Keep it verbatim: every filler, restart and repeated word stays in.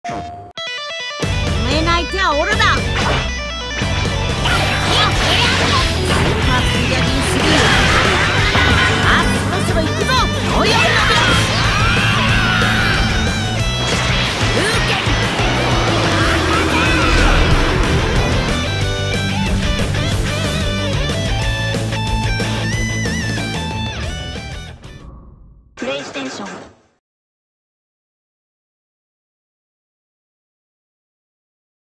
めない手はオラだ。スーパーサイヤ人スリー。さあそろそろ行くぞ。おいおいおい。 プレイステーション